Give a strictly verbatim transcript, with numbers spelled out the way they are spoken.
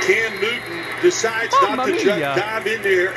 Cam Newton decides Mamma not to mia. dive in there.